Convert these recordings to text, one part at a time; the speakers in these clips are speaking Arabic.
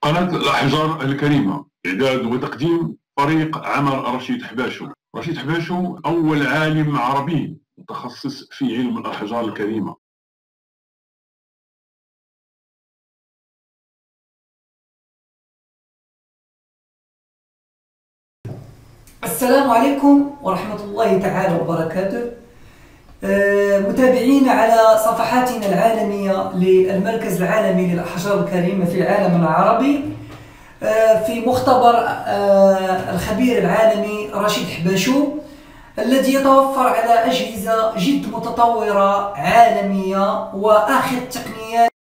قناة الأحجار الكريمة، إعداد وتقديم فريق عمل رشيد حباشو. رشيد حباشو أول عالم عربي متخصص في علم الأحجار الكريمة. السلام عليكم ورحمة الله تعالى وبركاته. متابعينا على صفحاتنا العالمية للمركز العالمي للأحجار الكريمة في العالم العربي، في مختبر الخبير العالمي رشيد حباشو الذي يتوفر على أجهزة جد متطورة عالمية وآخر التقنيات.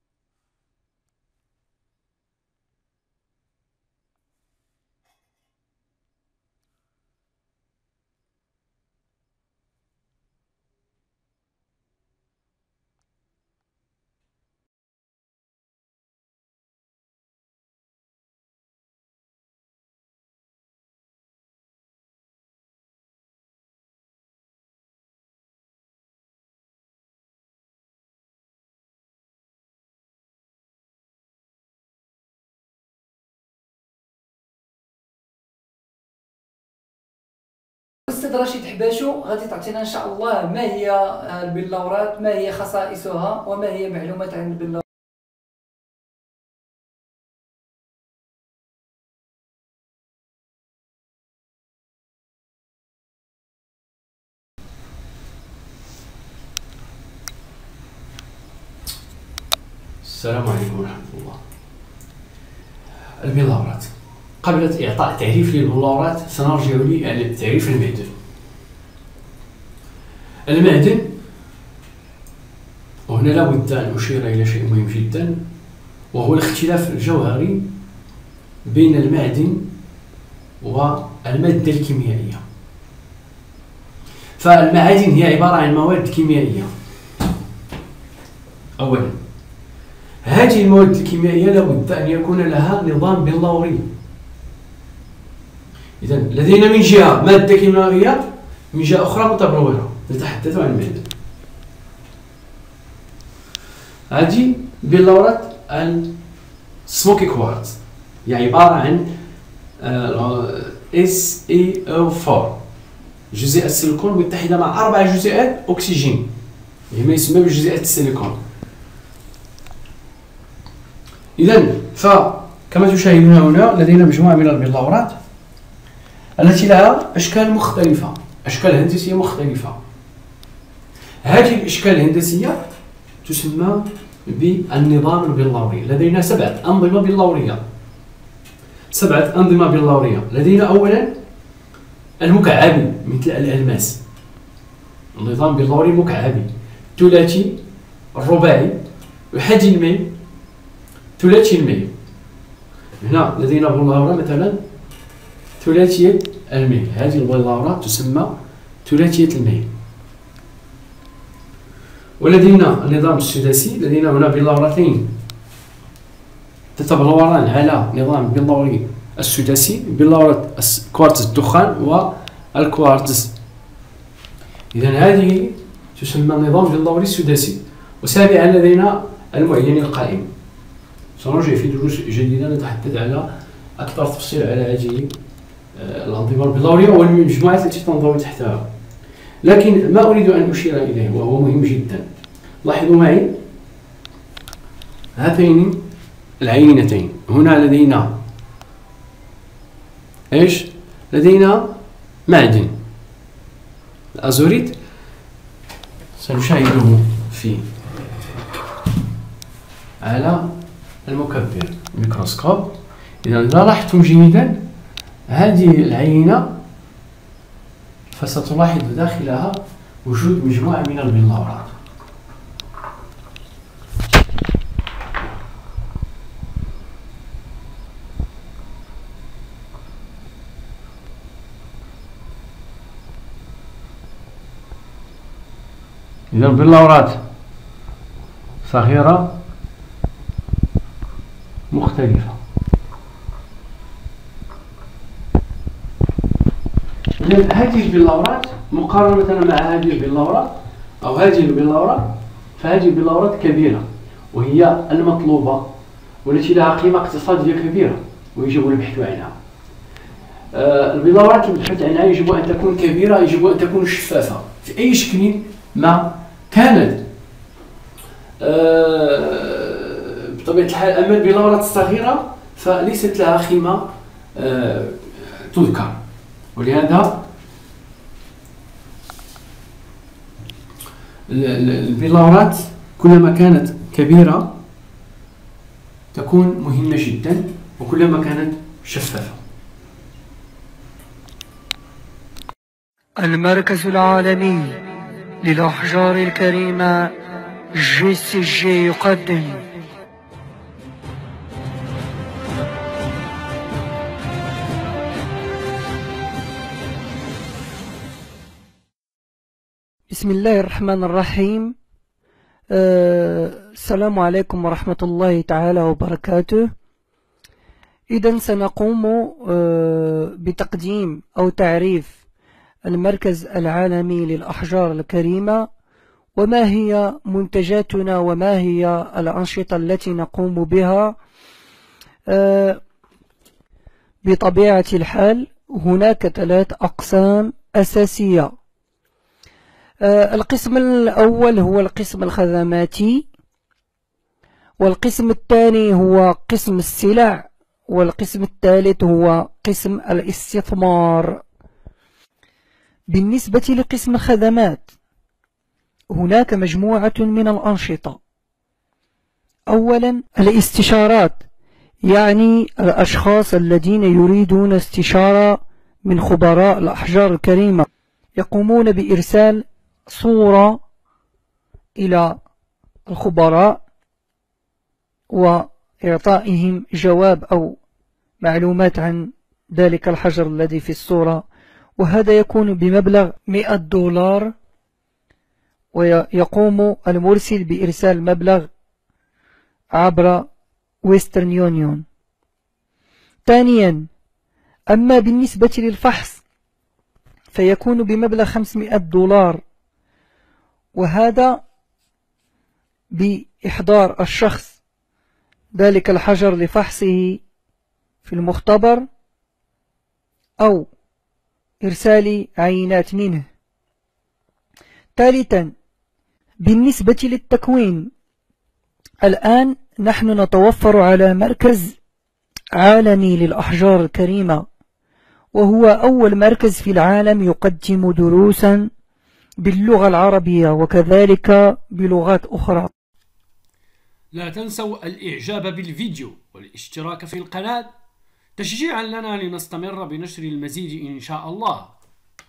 الأستاذ رشيد حباشو غادي تعطينا إن شاء الله ما هي البلورات، ما هي خصائصها، وما هي معلومات عن البلورات. السلام عليكم ورحمة الله. البلورات، قبل إعطاء تعريف للبلورات سنرجع إلى تعريف المعدن. المعدن، وهنا لابد أن أشير إلى شيء مهم جدا، وهو الاختلاف الجوهري بين المعدن والمادة الكيميائية. فالمعادن هي عبارة عن مواد كيميائية. أولا، هذه المواد الكيميائية لابد أن يكون لها نظام بلوري. إذا لدينا من جهة مادة كيميائية، من جهة أخرى متبلورة. نتحدث عن المعدن. هذه بلورة السموكي كوارتز هي عبارة عن SeO4، جزيئة السيليكون متحدة مع 4 جزيئات أكسجين، ما يسمى بجزيئة السيليكون. إذا فكما تشاهدون هنا لدينا مجموعة من البلورات التي لها أشكال مختلفة، أشكال هندسية مختلفة. هذه الأشكال الهندسية تسمى بالنظام البلوري. لدينا 7 أنظمة بلورية. 7 أنظمة بلورية. لدينا أولا المكعبي مثل الألماس، النظام بلوري مكعبي، ثلاثي، الرباعي، أحادي الميل، ثلاثي الميل. هنا لدينا بلورة مثلا ثلاثية الميل، هذه البلورة تسمى ثلاثية الميل. ولدينا النظام السداسي، لدينا هنا بلورتين تتبلوران على نظام بلوري السداسي، بلورة كوارتز الدخان والكوارتز. إذا هذه تسمى نظام بلوري السداسي. وسابعا لدينا المعين القائم. سنرجع في دروس جديدة نتحدث على أكثر تفصيل على هذه الأنظمة البلورية والمجموعات التي تنضوي تحتها، لكن ما أريد أن أشير إليه وهو مهم جدا. لاحظوا معي هاتين العينتين. هنا لدينا ايش؟ لدينا معدن الأزوريت، سنشاهده على المكبر الميكروسكوب. إذا لاحظتم جيدا هذه العينة فستلاحظ داخلها وجود مجموعة من البلورات. إذا البلورات صغيرة مختلفة. إذا هذه البلورات مقارنة مع هذه البلورة أو هذه البلورة، فهذه البلورات كبيرة وهي المطلوبة والتي لها قيمة اقتصادية كبيرة ويجب البحث عنها. البلورات البحث عنها يجب أن تكون كبيرة، يجب أن تكون شفافة في أي شكل ما كانت. بطبيعة الحال أما البلورات الصغيرة فليست لها قيمة تذكر، ولهذا البلورات كلما كانت كبيرة تكون مهمة جدا وكلما كانت شفافة. المركز العالمي للأحجار الكريمة JCG يقدم بسم الله الرحمن الرحيم. السلام عليكم ورحمة الله تعالى وبركاته. إذن سنقوم بتقديم أو تعريف المركز العالمي للأحجار الكريمة، وما هي منتجاتنا وما هي الأنشطة التي نقوم بها. بطبيعة الحال هناك 3 أقسام أساسية. القسم الأول هو القسم الخدماتي، والقسم الثاني هو قسم السلع، والقسم الثالث هو قسم الاستثمار. بالنسبة لقسم الخدمات هناك مجموعة من الأنشطة. أولا الاستشارات، يعني الأشخاص الذين يريدون استشارة من خبراء الأحجار الكريمة يقومون بإرسال صورة إلى الخبراء وإعطائهم جواب أو معلومات عن ذلك الحجر الذي في الصورة، وهذا يكون بمبلغ $100، ويقوم المرسل بإرسال مبلغ عبر ويسترن يونيون. ثانيا، أما بالنسبة للفحص فيكون بمبلغ $500، وهذا بإحضار الشخص ذلك الحجر لفحصه في المختبر أو إرسال عينات منه. ثالثا، بالنسبة للتكوين، الآن نحن نتوفر على مركز عالمي للأحجار الكريمة، وهو أول مركز في العالم يقدم دروسا باللغة العربية وكذلك بلغات أخرى. لا تنسوا الإعجاب بالفيديو والاشتراك في القناة تشجيعا لنا لنستمر بنشر المزيد إن شاء الله.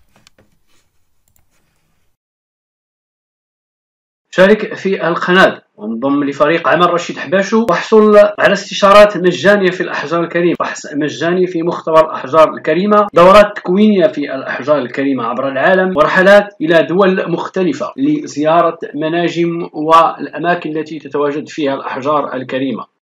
شارك في القناة وانضم لفريق عمل رشيد حباشو واحصل على استشارات مجانية في الأحجار الكريمة، فحص مجاني في مختبر الأحجار الكريمة، دورات تكوينية في الأحجار الكريمة عبر العالم، ورحلات إلى دول مختلفة لزيارة مناجم والأماكن التي تتواجد فيها الأحجار الكريمة.